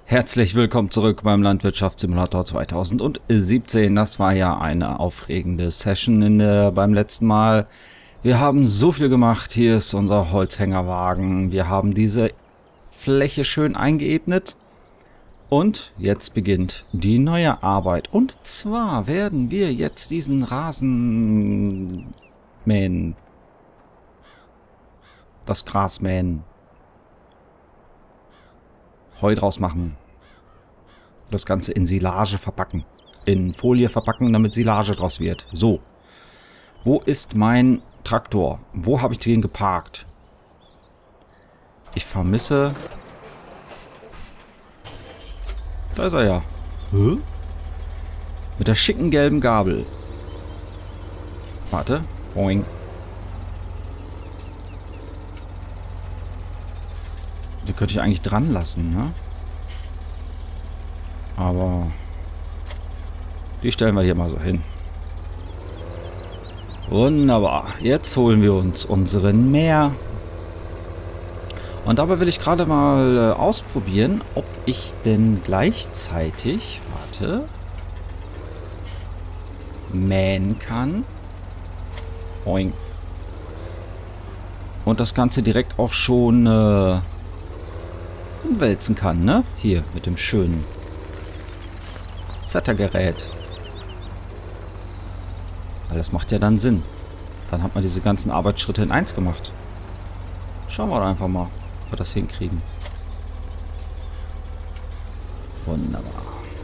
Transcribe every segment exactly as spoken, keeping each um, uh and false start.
Herzlich willkommen zurück beim Landwirtschaftssimulator zweitausendsiebzehn. Das war ja eine aufregende Session in der, beim letzten Mal. Wir haben so viel gemacht. Hier ist unser Holzhängerwagen. Wir haben diese Fläche schön eingeebnet. Und jetzt beginnt die neue Arbeit. Und zwar werden wir jetzt diesen Rasen mähen. Das Gras mähen. Heu draus machen. Das Ganze in Silage verpacken. In Folie verpacken, damit Silage draus wird. So. Wo ist mein Traktor? Wo habe ich den geparkt? Ich vermisse... Da ist er ja. Hä? Mit der schicken gelben Gabel. Warte. Boing. Die könnte ich eigentlich dran lassen, ne? Aber die stellen wir hier mal so hin. Wunderbar. Jetzt holen wir uns unseren Mäher. Und dabei will ich gerade mal äh, ausprobieren, ob ich denn gleichzeitig, warte, mähen kann. Boing. Und das Ganze direkt auch schon äh, wälzen kann, ne? Hier, mit dem schönen Zettergerät. Weil das macht ja dann Sinn. Dann hat man diese ganzen Arbeitsschritte in eins gemacht. Schauen wir doch einfach mal, ob wir das hinkriegen. Wunderbar.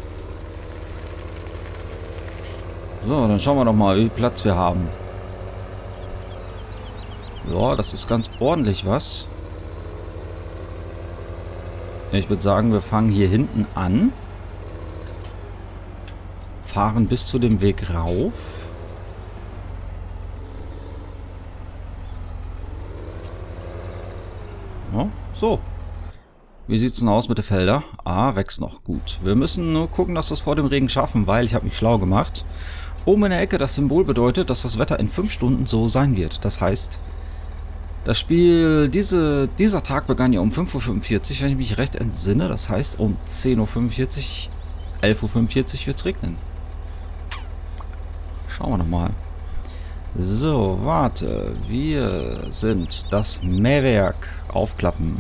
So, dann schauen wir doch mal, wie viel Platz wir haben. Ja, das ist ganz ordentlich was. Ich würde sagen, wir fangen hier hinten an. Fahren bis zu dem Weg rauf. Ja, so. Wie sieht es denn aus mit den Feldern? Ah, wächst noch. Gut. Wir müssen nur gucken, dass wir es vor dem Regen schaffen, weil ich habe mich schlau gemacht. Oben in der Ecke das Symbol bedeutet, dass das Wetter in fünf Stunden so sein wird. Das heißt... Das Spiel, diese, dieser Tag begann ja um fünf Uhr fünfundvierzig, wenn ich mich recht entsinne. Das heißt, um zehn Uhr fünfundvierzig, elf Uhr fünfundvierzig wird es regnen. Schauen wir nochmal. So, warte. Wir sind das Mähwerk. Aufklappen.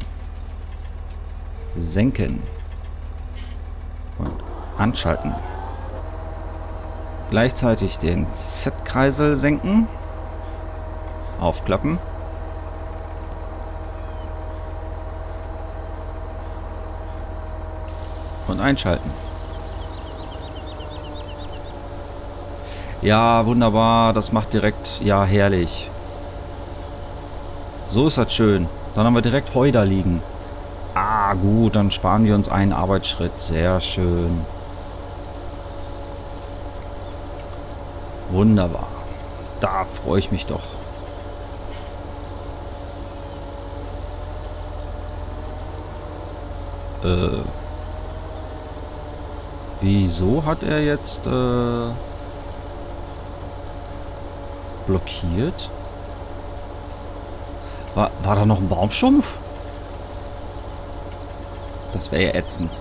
Senken. Und anschalten. Gleichzeitig den Z-Kreisel senken. Aufklappen. Und einschalten. Ja, wunderbar. Das macht direkt... Ja, herrlich. So ist das schön. Dann haben wir direkt Heu da liegen. Ah, gut. Dann sparen wir uns einen Arbeitsschritt. Sehr schön. Wunderbar. Da freue ich mich doch. Äh... Wieso hat er jetzt äh, blockiert? War, war da noch ein Baumstumpf? Das wäre ja ätzend.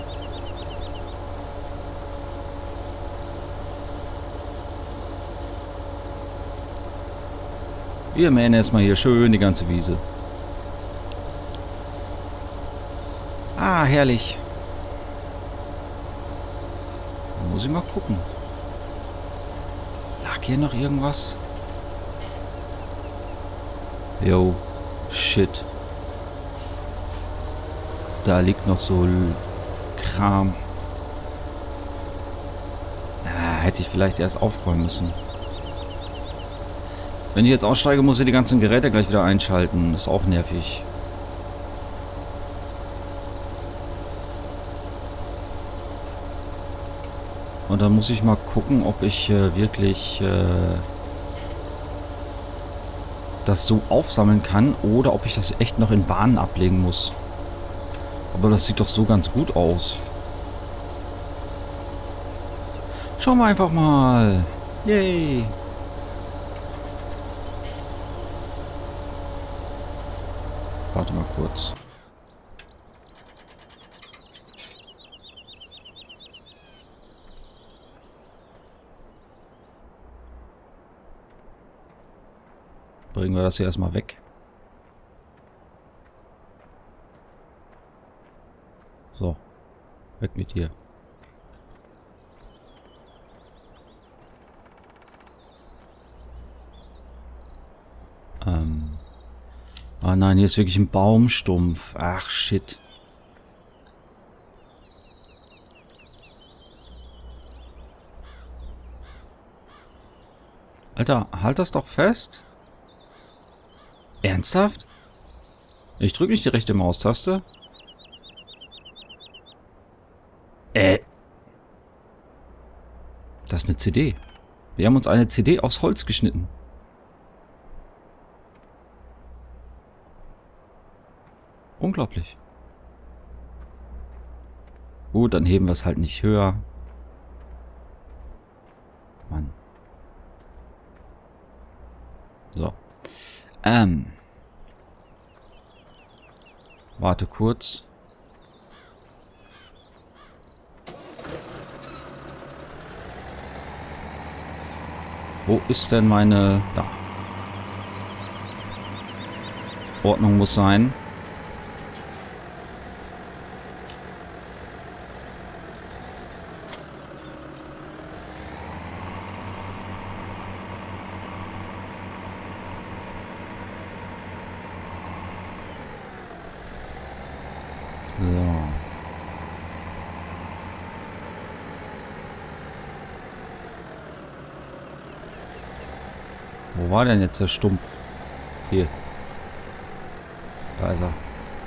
Wir mähen erstmal hier schön die ganze Wiese. Ah, herrlich. Muss ich mal gucken. Lag hier noch irgendwas? Jo, shit. Da liegt noch so Kram. Ah, hätte ich vielleicht erst aufräumen müssen. Wenn ich jetzt aussteige, muss ich die ganzen Geräte gleich wieder einschalten. Ist auch nervig. Und dann muss ich mal gucken, ob ich äh, wirklich äh, das so aufsammeln kann oder ob ich das echt noch in Bahnen ablegen muss. Aber das sieht doch so ganz gut aus. Schauen wir einfach mal. Yay. Warte mal kurz. Bringen wir das hier erstmal weg. So. Weg mit dir. Ähm. Ah nein, hier ist wirklich ein Baumstumpf. Ach, shit. Alter, halt das doch fest. Ernsthaft? Ich drücke nicht die rechte Maustaste. Äh. Das ist eine C D. Wir haben uns eine C D aus Holz geschnitten. Unglaublich. Gut, dann heben wir es halt nicht höher. Mann. So. Ähm. Warte kurz. Wo ist denn meine... Da. Ordnung muss sein. So. Wo war denn jetzt der Stumpf? Hier. Da ist er.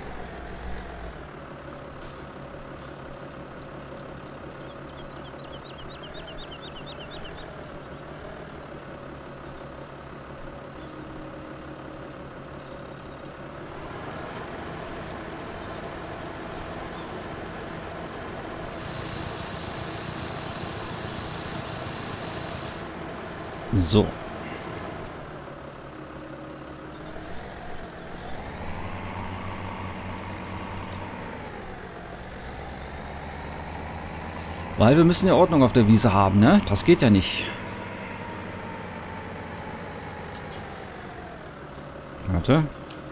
So. Weil wir müssen ja Ordnung auf der Wiese haben, ne? Das geht ja nicht. Warte.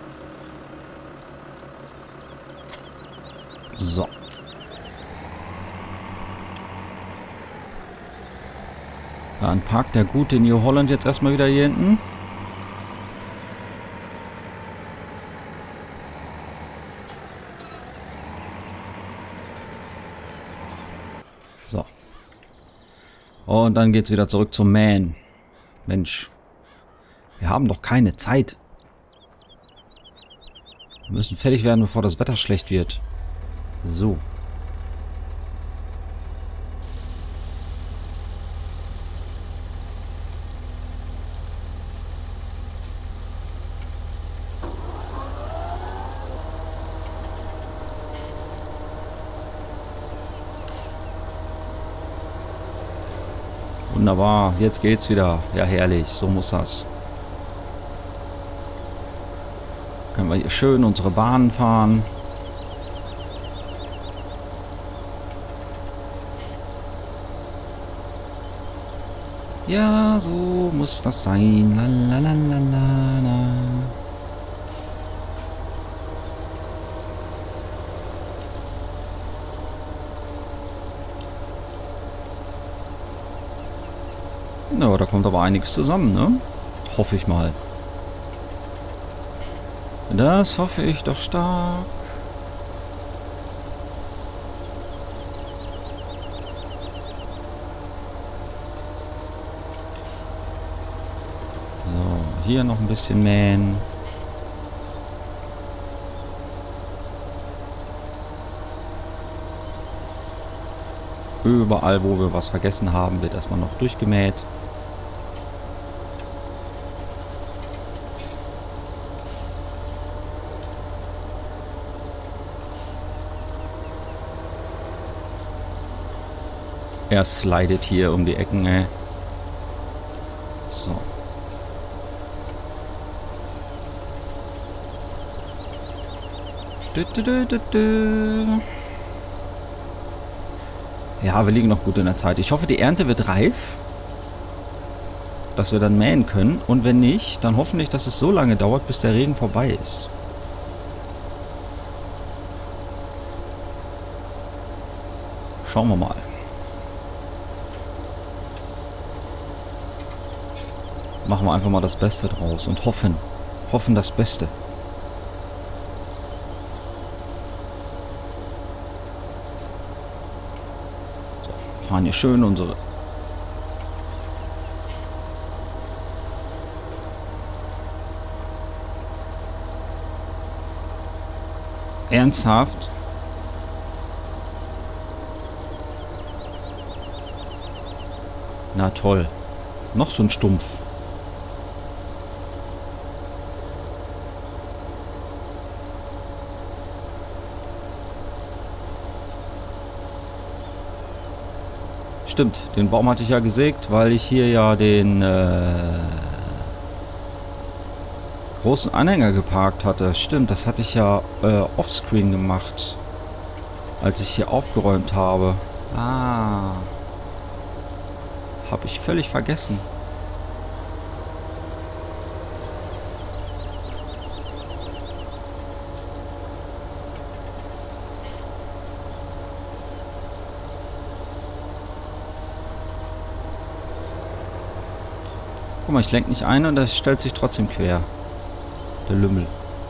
So. Dann parkt der gute New Holland jetzt erstmal wieder hier hinten. So. Und dann geht's wieder zurück zum Mähen. Mensch. Wir haben doch keine Zeit. Wir müssen fertig werden, bevor das Wetter schlecht wird. So. Wunderbar, jetzt geht's wieder. Ja, herrlich, so muss das. Können wir hier schön unsere Bahnen fahren. Ja, so muss das sein. Lalalala. Ja, da kommt aber einiges zusammen, ne? Hoffe ich mal. Das hoffe ich doch stark. So, hier noch ein bisschen mähen. Überall, wo wir was vergessen haben, wird erstmal noch durchgemäht. Er slidet hier um die Ecken, ey. So. Du, du, du, du, du. Ja, wir liegen noch gut in der Zeit. Ich hoffe, die Ernte wird reif. dass wir dann mähen können. Und wenn nicht, dann hoffentlich, dass es so lange dauert, bis der Regen vorbei ist. Schauen wir mal. Machen wir einfach mal das Beste draus und hoffen, hoffen das Beste. So, fahren hier schön unsere... Ernsthaft? Na toll. Noch so ein Stumpf. Stimmt, den Baum hatte ich ja gesägt, weil ich hier ja den äh, großen Anhänger geparkt hatte. Stimmt, das hatte ich ja äh, offscreen gemacht, als ich hier aufgeräumt habe. Ah, habe ich völlig vergessen. Guck mal, ich lenke nicht ein und das stellt sich trotzdem quer. Der Lümmel.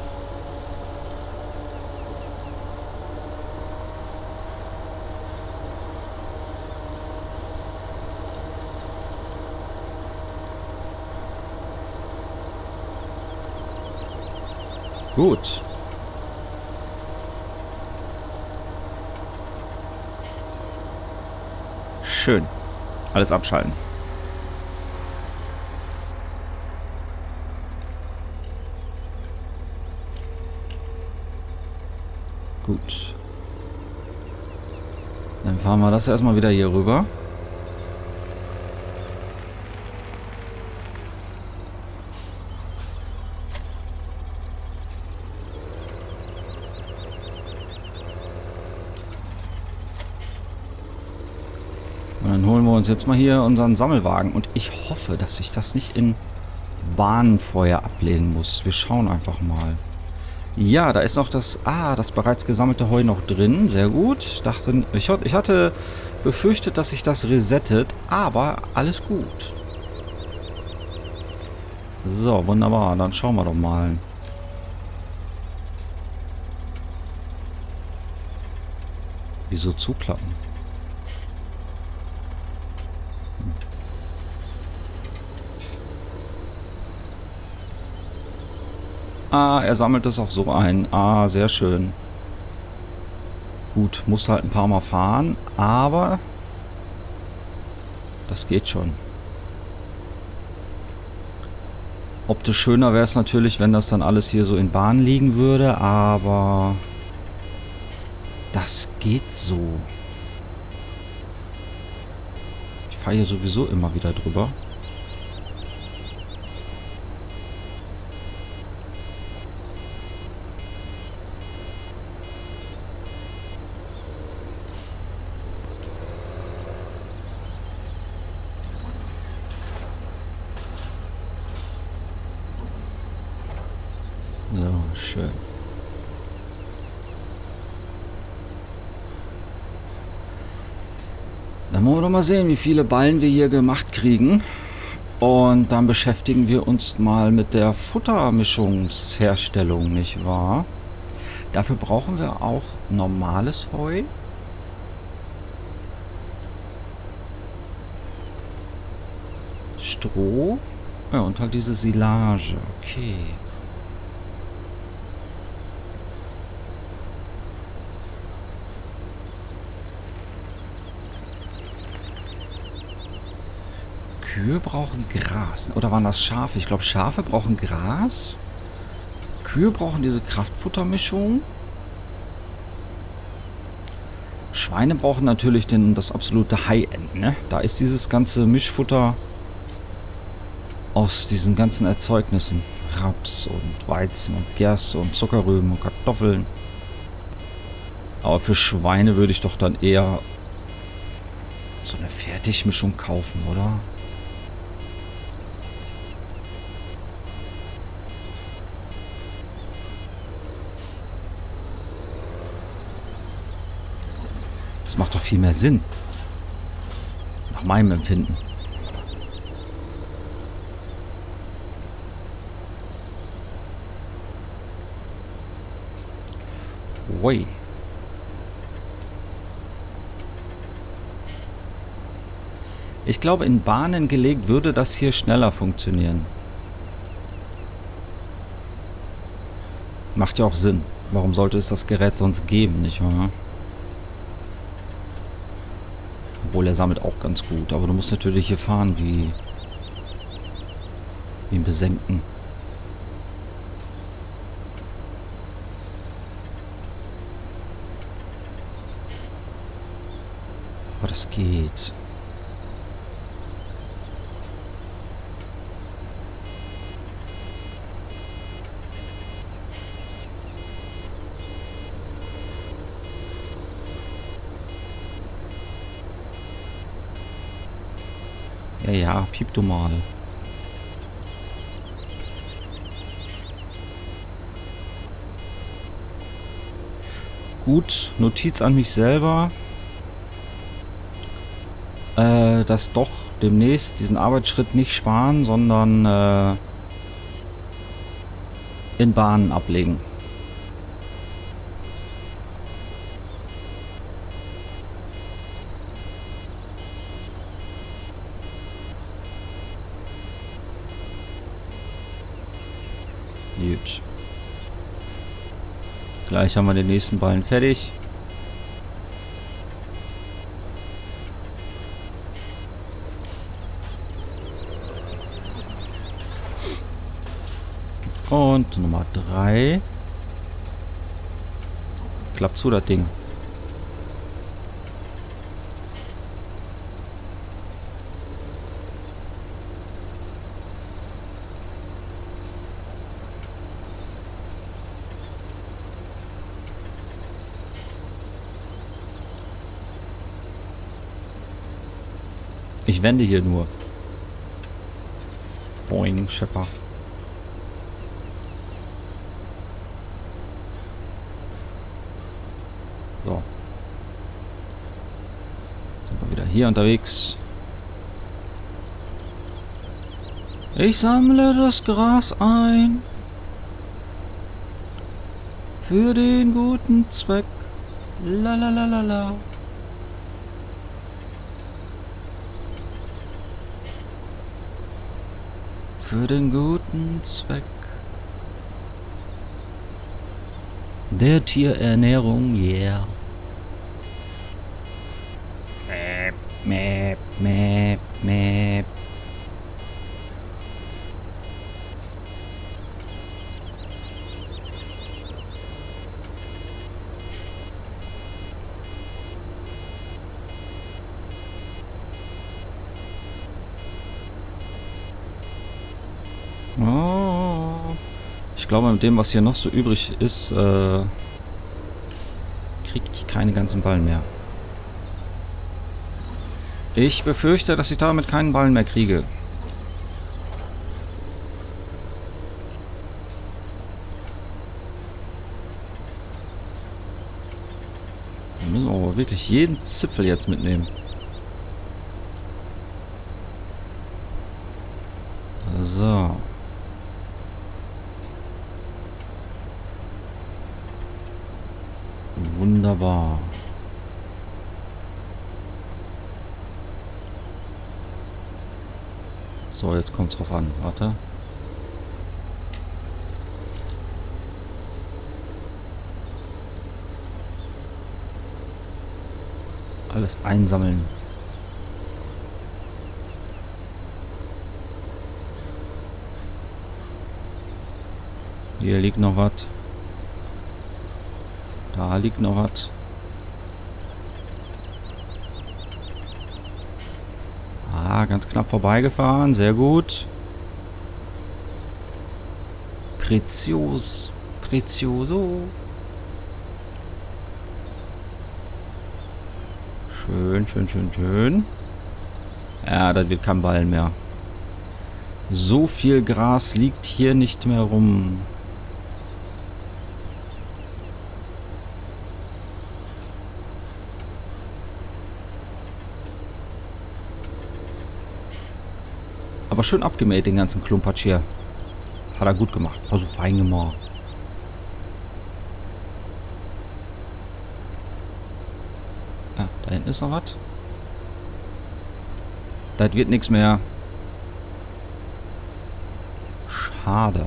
Gut. Schön. Alles abschalten. Gut. Dann fahren wir das erstmal wieder hier rüber. Und dann holen wir uns jetzt mal hier unseren Sammelwagen. Und ich hoffe, dass ich das nicht in Bahnen vorher ablegen muss. Wir schauen einfach mal. Ja, da ist noch das, ah, das bereits gesammelte Heu noch drin. Sehr gut. Dachte, ich, ich hatte befürchtet, dass sich das resettet, aber alles gut. So, wunderbar. Dann schauen wir doch mal. Wieso zuklappen? Hm. Ah, er sammelt es auch so ein. Ah, sehr schön. Gut, musste halt ein paar Mal fahren, aber das geht schon. Optisch schöner wäre es natürlich, wenn das dann alles hier so in Bahn liegen würde, aber das geht so. Ich fahre hier sowieso immer wieder drüber. So, schön. Dann wollen wir doch mal sehen, wie viele Ballen wir hier gemacht kriegen. Und dann beschäftigen wir uns mal mit der Futtermischungsherstellung, nicht wahr? Dafür brauchen wir auch normales Heu. Stroh. Ja, und halt diese Silage. Okay. Kühe brauchen Gras. Oder waren das Schafe? Ich glaube, Schafe brauchen Gras. Kühe brauchen diese Kraftfuttermischung. Schweine brauchen natürlich den, das absolute High-End, ne? Da ist dieses ganze Mischfutter aus diesen ganzen Erzeugnissen. Raps und Weizen und Gerste und Zuckerrüben und Kartoffeln. Aber für Schweine würde ich doch dann eher so eine Fertigmischung kaufen, oder? Das macht doch viel mehr Sinn. Nach meinem Empfinden. Ui. Ich glaube, in Bahnen gelegt würde das hier schneller funktionieren. Macht ja auch Sinn. Warum sollte es das Gerät sonst geben, nicht wahr? Obwohl, er sammelt auch ganz gut. Aber du musst natürlich hier fahren wie, wie ein Besenken. Aber das geht. Ja, ja, piep du mal. Gut, Notiz an mich selber. Äh, dass doch demnächst diesen Arbeitsschritt nicht sparen, sondern äh, in Bahnen ablegen. Gut. Gleich haben wir den nächsten Ballen fertig. Und Nummer drei. Klappt zu, das Ding. Ich wende hier nur. Boing, Schepper. So. Sind wir wieder hier unterwegs. Ich sammle das Gras ein. Für den guten Zweck. La la la la la. Für den guten Zweck der Tierernährung, yeah. Mäp, mäp, mäp, mäp. Oh. Ich glaube, mit dem, was hier noch so übrig ist, äh, kriege ich keine ganzen Ballen mehr. Ich befürchte, dass ich damit keinen Ballen mehr kriege. Wir müssen aber wirklich jeden Zipfel jetzt mitnehmen. So. Wunderbar. So, jetzt kommt es drauf an. Warte. Alles einsammeln. Hier liegt noch was. Da liegt noch was. Ah, ganz knapp vorbeigefahren. Sehr gut. Prezios. Prezioso. Schön, schön, schön, schön. Ja, das wird kein Ballen mehr. So viel Gras liegt hier nicht mehr rum. Aber schön abgemäht, den ganzen Klumpatsch hier. Hat er gut gemacht. Also fein gemacht. Ah, da hinten ist noch was. Das wird nichts mehr. Schade.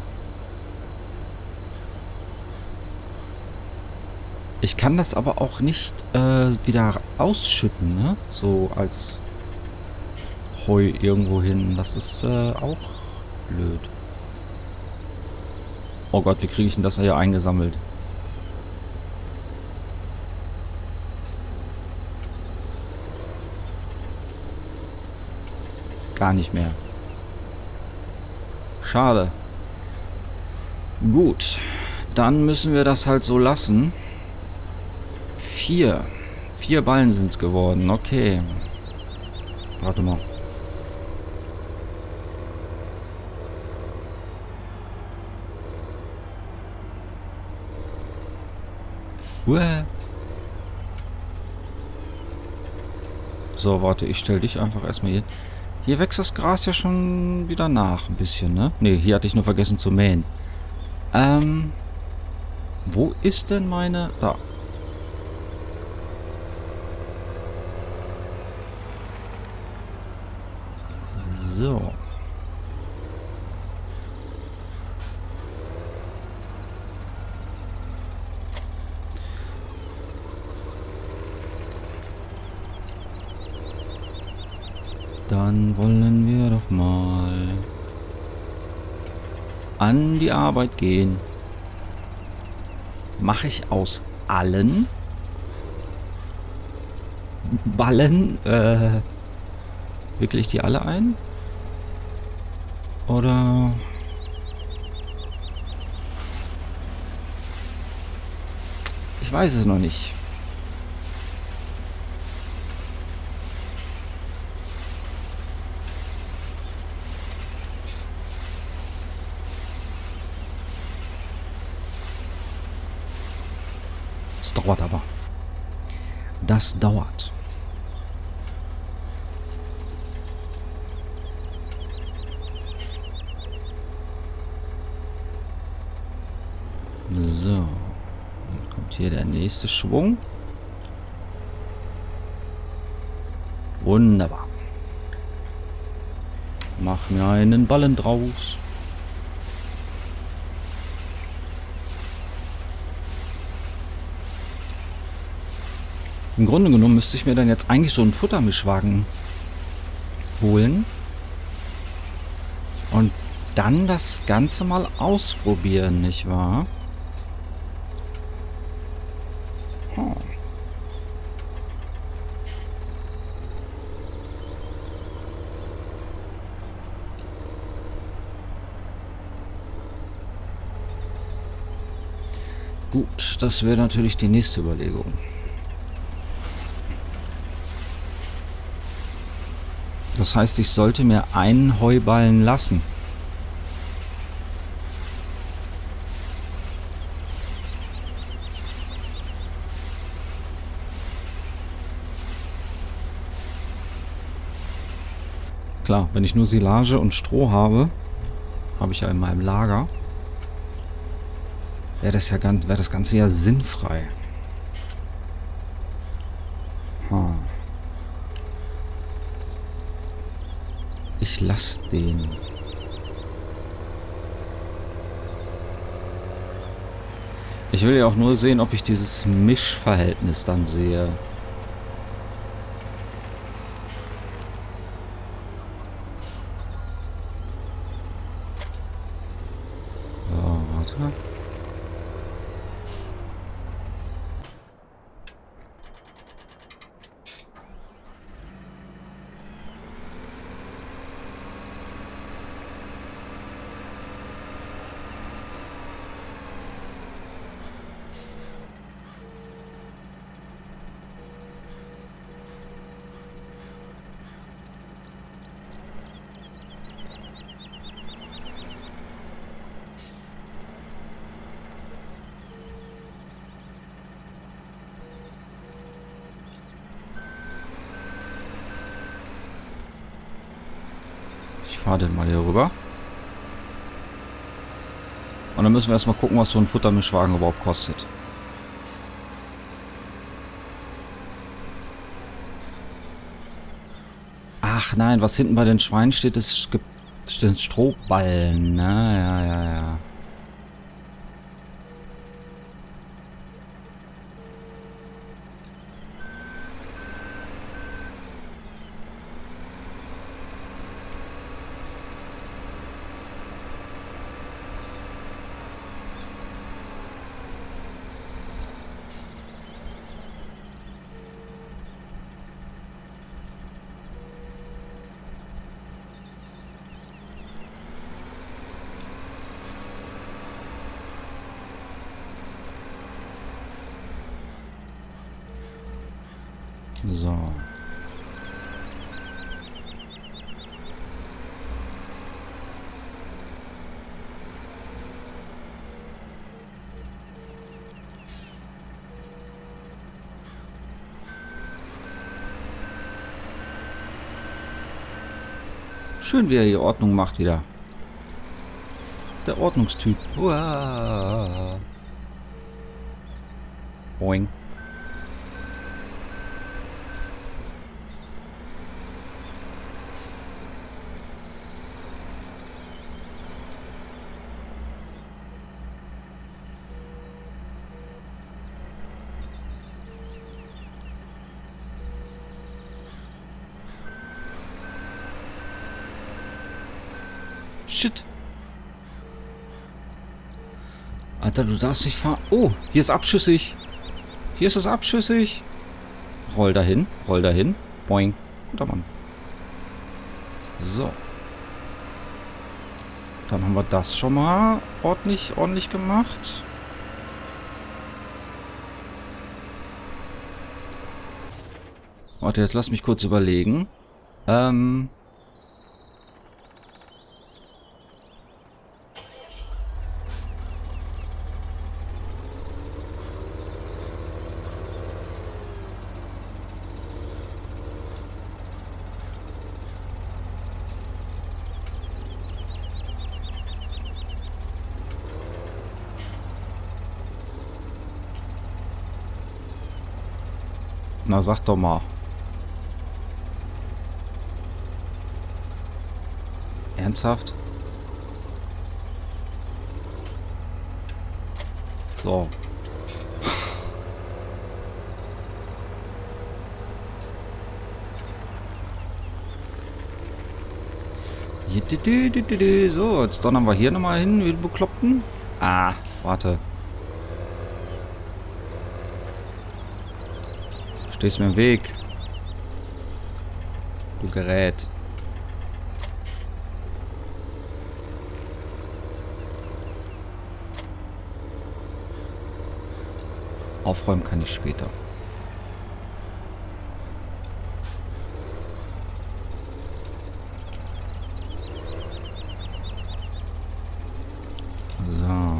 Ich kann das aber auch nicht äh, wieder ausschütten, ne? So als Heu irgendwo hin. Das ist äh, auch blöd. Oh Gott, wie kriege ich denn das hier eingesammelt? Gar nicht mehr. Schade. Gut. Dann müssen wir das halt so lassen. Vier. Vier Ballen sind es geworden. Okay. Warte mal. Uäh. So, warte. Ich stelle dich einfach erstmal hier. Hier wächst das Gras ja schon wieder nach. Ein bisschen, ne? Ne, hier hatte ich nur vergessen zu mähen. Ähm. Wo ist denn meine... Da. So. Dann wollen wir doch mal an die Arbeit gehen. Mache ich aus allen Ballen äh, wirklich die alle ein? Oder... Ich weiß es noch nicht. Das dauert aber. Das dauert. So. Dann kommt hier der nächste Schwung. Wunderbar. Mach mir einen Ballen draus. Im Grunde genommen müsste ich mir dann jetzt eigentlich so einen Futtermischwagen holen. Und dann das Ganze mal ausprobieren, nicht wahr? Hm. Gut, das wäre natürlich die nächste Überlegung. Das heißt, ich sollte mir einen Heuballen lassen. Klar, wenn ich nur Silage und Stroh habe, habe ich ja in meinem Lager, wäre das ja ganz, wäre das Ganze ja sinnfrei. Hm. Ich lasse den. Ich will ja auch nur sehen, ob ich dieses Mischverhältnis dann sehe. So, warte. Fahr den mal hier rüber. Und dann müssen wir erstmal gucken, was so ein Futtermischwagen überhaupt kostet. Ach nein, was hinten bei den Schweinen steht, ist, ist Strohballen. Na, ja, ja, ja. So. Schön, wie er die Ordnung macht wieder. Der Ordnungstyp. Uah. Boing. Shit. Alter, du darfst nicht fahren. Oh, hier ist abschüssig. Hier ist es abschüssig. Roll dahin, roll dahin. Boing. Guter Mann. So. Dann haben wir das schon mal ordentlich, ordentlich gemacht. Warte, jetzt lass mich kurz überlegen. Ähm... Na, sag doch mal. Ernsthaft? So. So, jetzt donnern wir hier nochmal hin, wie die Bekloppten. Ah, warte. Stehst mir im Weg. Du Gerät. Aufräumen kann ich später. So.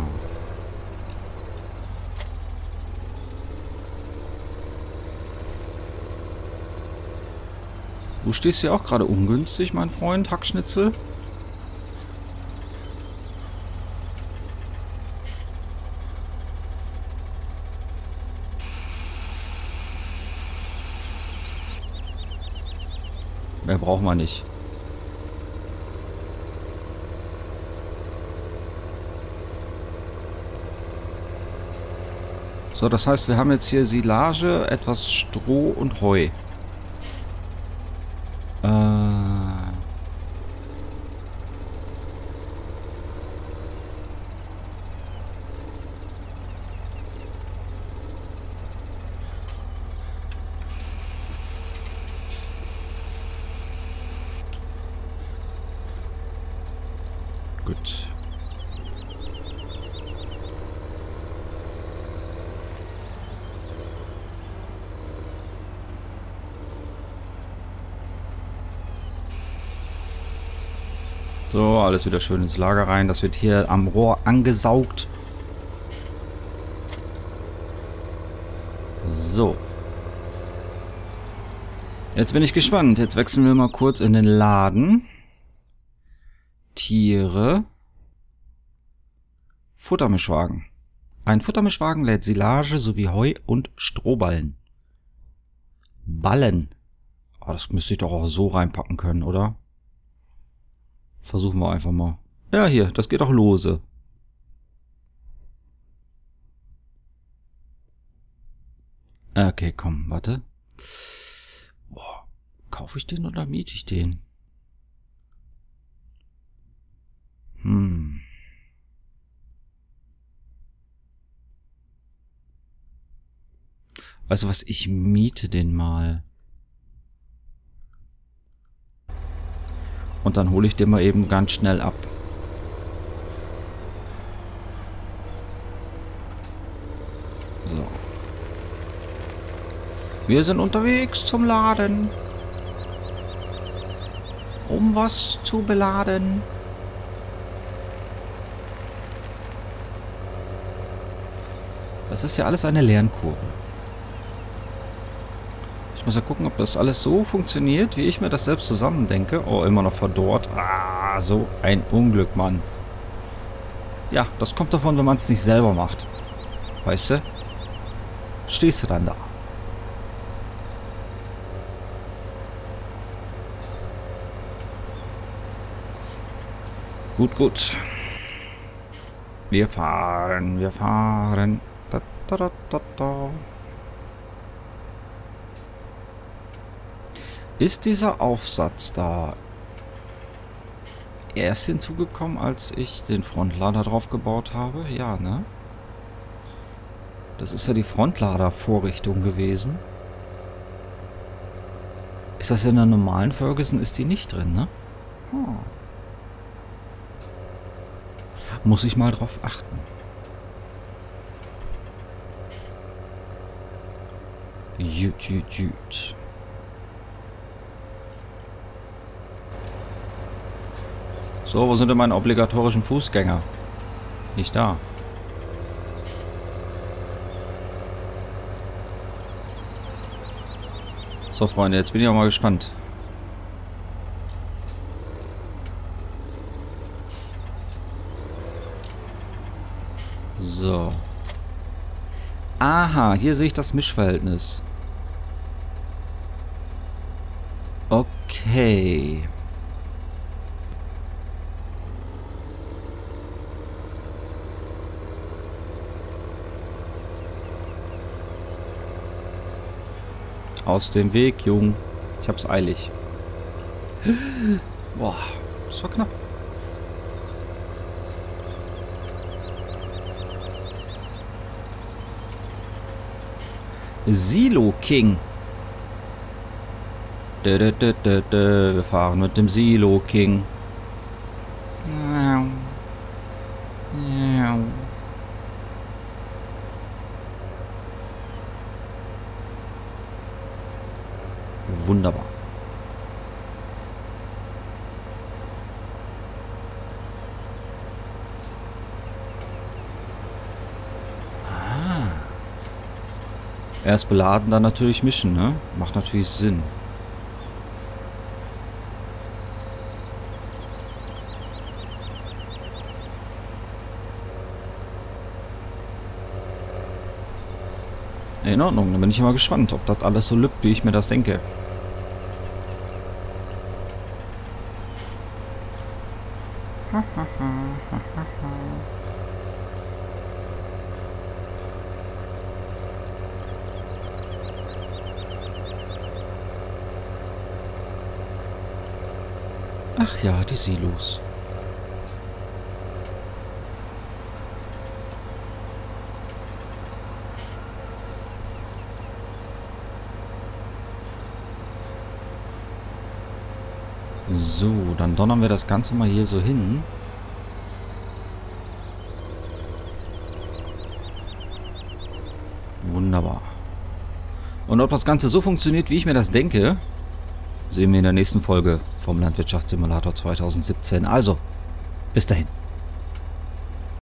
Du stehst hier auch gerade ungünstig, mein Freund, Hackschnitzel. Mehr brauchen wir nicht. So, das heißt, wir haben jetzt hier Silage, etwas Stroh und Heu. Äh... Gut. So, alles wieder schön ins Lager rein. Das wird hier am Rohr angesaugt. So. Jetzt bin ich gespannt. Jetzt wechseln wir mal kurz in den Laden. Tiere. Futtermischwagen. Ein Futtermischwagen lädt Silage sowie Heu und Strohballen. Ballen. Oh, das müsste ich doch auch so reinpacken können, oder? Versuchen wir einfach mal. Ja, hier, das geht auch lose. Okay, komm, warte. Boah, kaufe ich den oder miete ich den? Hm. Also was, ich miete den mal. Und dann hole ich den mal eben ganz schnell ab. So. Wir sind unterwegs zum Laden. Um was zu beladen. Das ist ja alles eine Lernkurve. Ich muss ja gucken, ob das alles so funktioniert, wie ich mir das selbst zusammen denke. Oh, immer noch verdorrt. Ah, so ein Unglück, Mann. Ja, das kommt davon, wenn man es nicht selber macht. Weißt du? Stehst du dann da. Gut, gut. Wir fahren, wir fahren. Da, da, da, da, da. Ist dieser Aufsatz da erst hinzugekommen, als ich den Frontlader drauf gebaut habe? Ja, ne? Das ist ja die Frontlader-Vorrichtung gewesen. Ist das in der normalen Ferguson? Ist die nicht drin, ne? Hm. Muss ich mal drauf achten. Jut, jut, jut. So, wo sind denn meine obligatorischen Fußgänger? Nicht da. So, Freunde, jetzt bin ich auch mal gespannt. So. Aha, hier sehe ich das Mischverhältnis. Okay. Aus dem Weg, Jung. Ich hab's eilig. Boah, das war knapp. Silo King. Dö, dö, dö, dö, dö. Wir fahren mit dem Silo King. Wunderbar. Ah. Erst beladen, dann natürlich mischen, ne? Macht natürlich Sinn. In Ordnung, dann bin ich mal gespannt, ob das alles so lübt, wie ich mir das denke. Ach ja, die Silos. So, dann donnern wir das Ganze mal hier so hin. Wunderbar. Und ob das Ganze so funktioniert, wie ich mir das denke, sehen wir in der nächsten Folge vom Landwirtschaftssimulator zweitausendsiebzehn. Also, bis dahin.